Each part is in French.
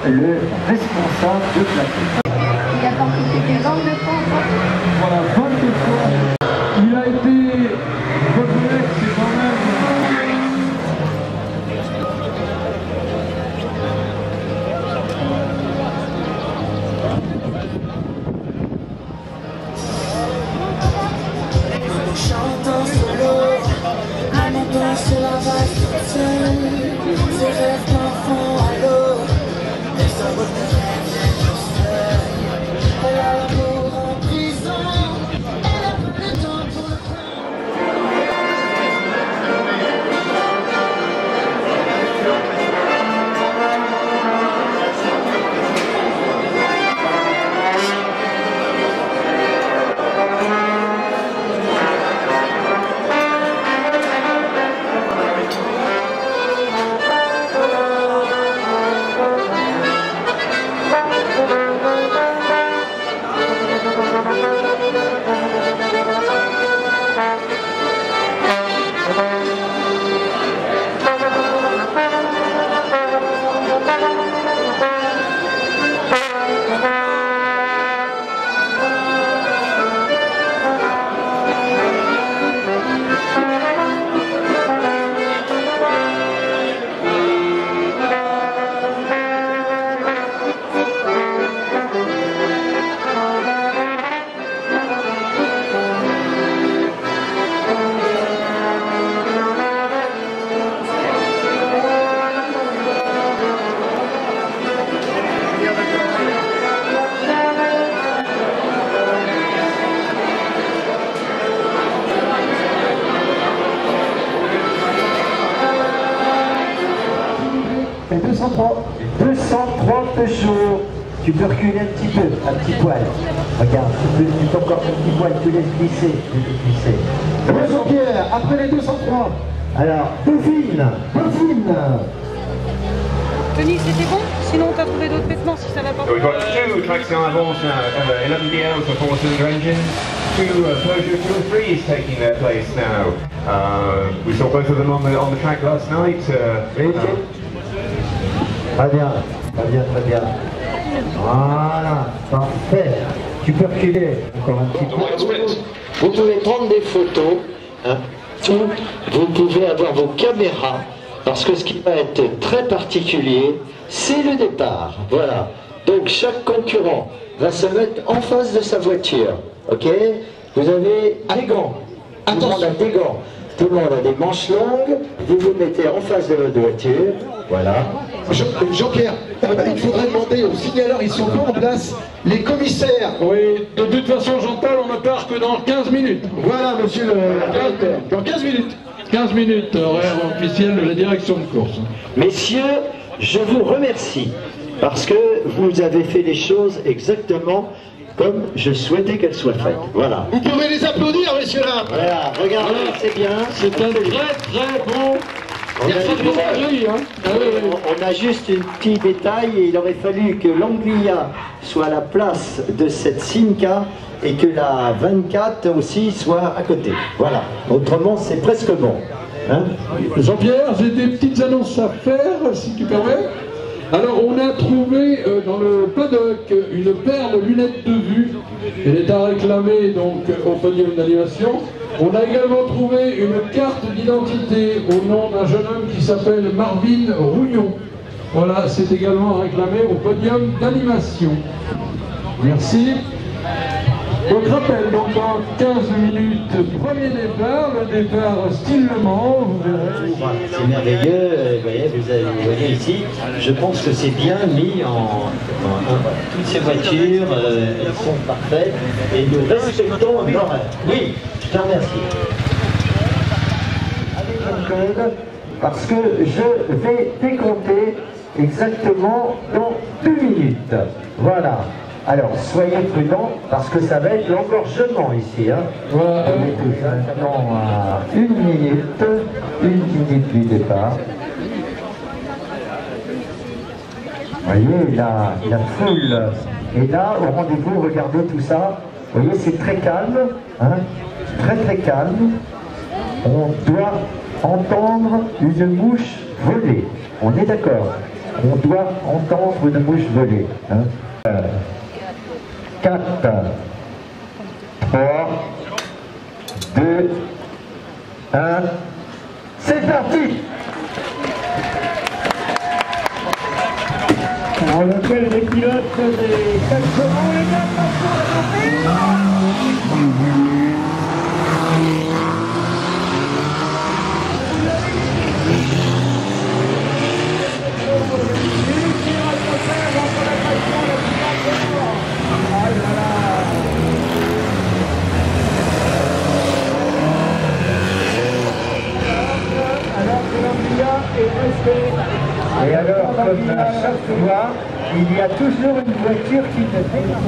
le responsable de plateau. Il a compris des langues de France. Voilà, 22 fois. Il a été reconnu, c'est quand même... Chantant solo, montant sur la vague toute seule, ses rêves d'enfant à l'eau, et sa beauté juste seule. Elle a l'amour en prison, elle a pas le temps pour le Et 203 Peugeot. Tu peux reculer un petit poil. Regarde, tu peux encore un petit poil, tu laisses glisser. Jean-Pierre, après les 203. Alors, Dauphine. Tony, c'était bon? Sinon, t'as trouvé d'autres vêtements si ça va pas. We've got two tracks in avance now, 11 DL with a four-cylinder engine, two Peugeot 203s taking their place now. We saw both of them on the track last night. Très bien. Voilà, parfait. Tu peux reculer encore un petit peu. Vous pouvez prendre des photos, hein. Vous pouvez avoir vos caméras, parce que ce qui va être très particulier, c'est le départ. Voilà. Donc chaque concurrent va se mettre en face de sa voiture. Ok? Vous avez des gants. Tout le monde a des gants. Tout le monde a des manches longues. Vous vous mettez en face de votre voiture. Voilà. Jean-Pierre, il faudrait demander aux signaleurs, ils sont pas en place, les commissaires. Oui, de toute façon, Jean-Paul, on ne part que dans 15 minutes. Voilà, monsieur le directeur. Dans 15 minutes. 15 minutes, horaire officiel de la direction de course. Messieurs, je vous remercie, parce que vous avez fait les choses exactement comme je souhaitais qu'elles soient faites. Voilà. Vous pouvez les applaudir, messieurs là. Voilà, regardez, c'est bien. C'est un très bon... On a juste un petit détail, et il aurait fallu que l'Anglia soit à la place de cette Simca et que la 24 aussi soit à côté. Voilà. Autrement, c'est presque bon. Hein? Jean-Pierre, j'ai des petites annonces à faire, si tu permets. Alors, on a trouvé dans le paddock une paire de lunettes de vue. Elle est à réclamer donc au podium d'animation. On a également trouvé une carte d'identité au nom d'un jeune homme qui s'appelle Marvin Rouillon. Voilà, c'est également à réclamer au podium d'animation. Merci. Donc rappel, donc dans 15 minutes, premier départ, le départ style Le Mans, vous verrez. C'est merveilleux, vous voyez ici, je pense que c'est bien mis en toutes ces voitures, elles sont parfaites, et nous respectons l'horaire. Oui, je te remercie. Avec le code, parce que je vais décompter exactement dans 2 minutes. Voilà. Alors, soyez prudents, parce que ça va être l'engorgement ici. Hein. Voilà. On est tous maintenant à 1 minute du départ. Vous voyez, la foule est là, au rendez-vous, regardez tout ça. Vous voyez, c'est très calme, hein, très calme. On doit entendre une mouche voler. On est d'accord. on doit entendre une mouche voler. Hein. 4, 3, 2, 1, c'est parti! On appelle les pilotes des 4 chevaux, les gars, Et alors, comme à chaque fois, il y a toujours une voiture qui ne fait pas.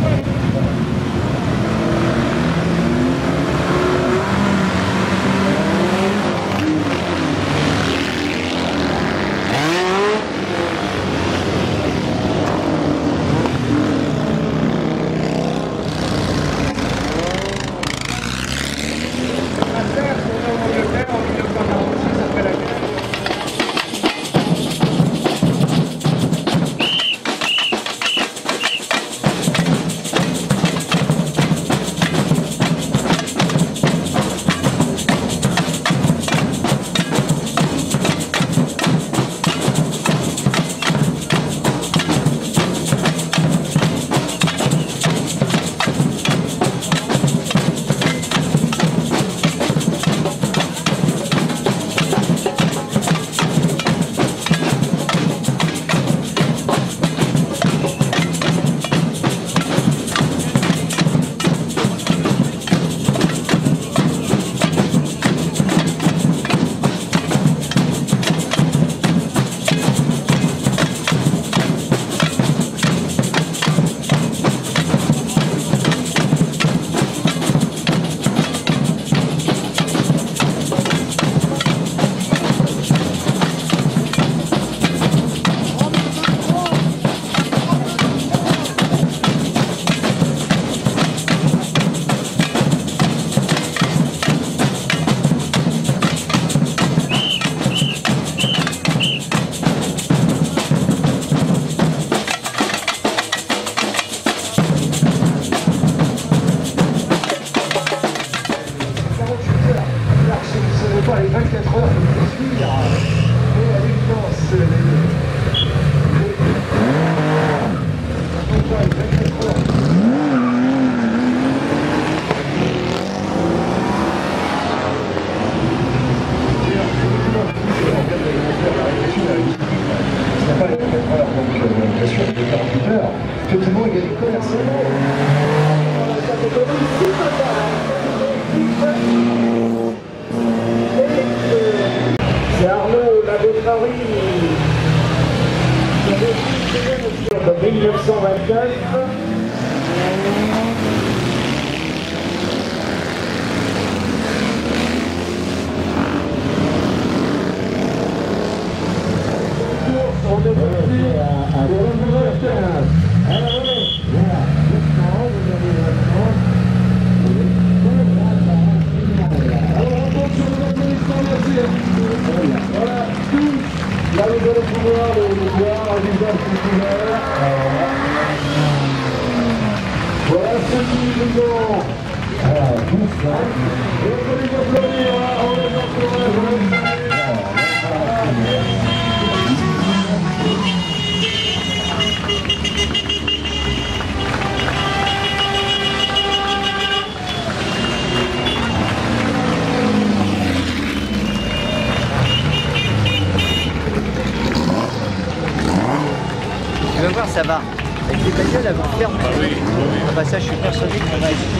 C'est Arnaud Labetrari qui avait en 1929. On est parti à voilà, tous, là vous allez pouvoir le voir, un visage populaire. Voilà ceux qui nous ont. Alors, tous là. Et on peut les applaudir, on les encourage. Tu vas voir, ça va. Avec les bagnoles, elles vont faire. Ah oui, oui. Ah bah ça, je suis persuadé que ça va être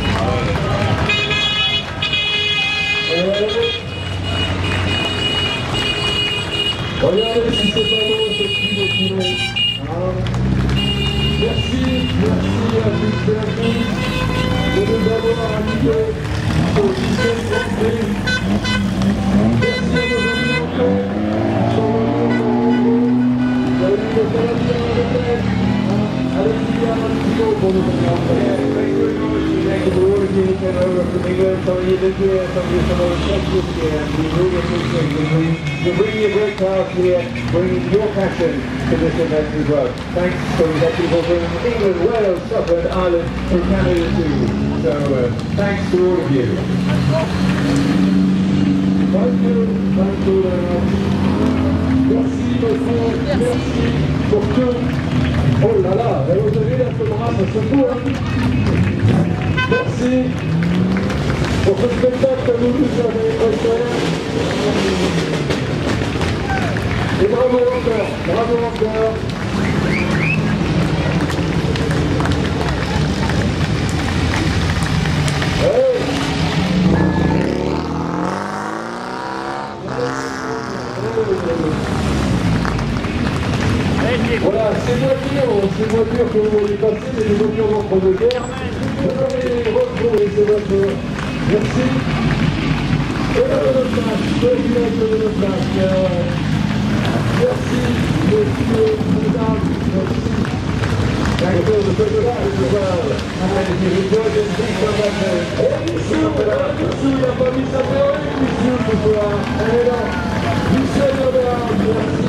regardez si c'est pas beau ce petit document. Merci à toutes et à tous de nous avoir invités au 17e Grand Prix. Merci à nos amis locaux qui sont venus. Vous avez vu que ça va bien avec elle. merci à Martino pour nous accompagner. Thank you for all of you who came over from England. Some of you live here, some of you from other sectors here, and we really appreciate it. You're bringing a great crowd here, bringing your passion to this event as well. Thanks to the people from England, Wales, Scotland, Ireland, from Canada too. So thanks to all of you. Thank you very much. Merci beaucoup, merci pour tout. Oh là là, vous avez la caméra, ça se fout, hein. Merci pour ce spectacle que vous nous avez offert. Et bravo encore, bravo encore. Voilà, ces voitures que vous voyez passer, c'est des voitures d'entre-deux-guerres. Vous allez retrouver ces voitures. Merci. Et la monoplace, le village de monoplace. Merci, messieurs, mesdames, merci. Thank you for the photograph as well. And if you enjoyed it, please come back there. Et Michou, il n'a pas mis sa théorie, Michou, ce soir. Elle est là. Michel Robert, merci.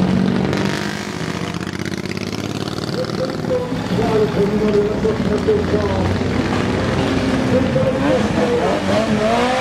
Le président de la